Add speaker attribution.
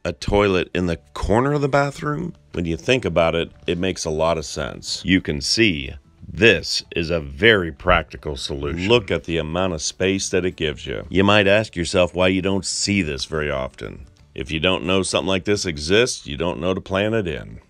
Speaker 1: A toilet in the corner of the bathroom? When you think about it, it makes a lot of sense. You can see this is a very practical solution. Look at the amount of space that it gives you. You might ask yourself why you don't see this very often. If you don't know something like this exists, you don't know to plan it in.